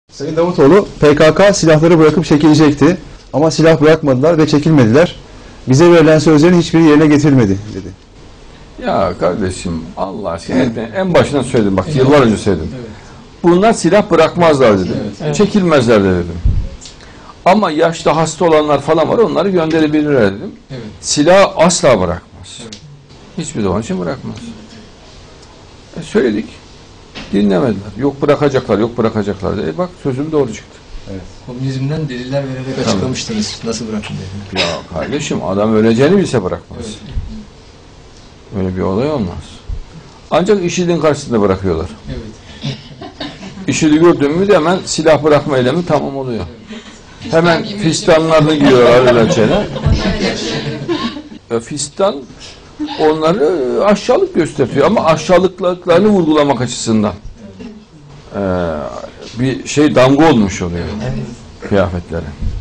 Sayın Davutoğlu, PKK silahları bırakıp çekilecekti ama silah bırakmadılar ve çekilmediler. Bize verilen sözlerin hiçbiri yerine getirilmedi dedi. Ya kardeşim Allah aşkına en başından söyledim, bak yıllar önce söyledim. Bunlar silah bırakmazlar dedim. Çekilmezler de dedim. Ama yaşlı hasta olanlar falan var, onları gönderebilirler dedim. Silah asla bırakmaz. Hiçbir zaman için bırakmaz. Söyledik. Dinlemediler. Yok bırakacaklar, yok bırakacaklar diye. Bak sözüm doğru çıktı. Evet. Komünizmden deliller vererek açıklamıştınız. Nasıl bırakın dedim. Ya kardeşim adam öleceğini bilse bırakmaz. Evet. Öyle bir olay olmaz. Ancak IŞİD'in karşısında bırakıyorlar. Evet. IŞİD'i gördün mü de hemen silah bırakma eylemi tamam oluyor. Evet. Hemen fistanlarını giyiyorlar öyle şeyler. Fistan onları aşağılık gösteriyor ama aşağılıklarını vurgulamak açısından bir şey damga olmuş oluyor kıyafetlere.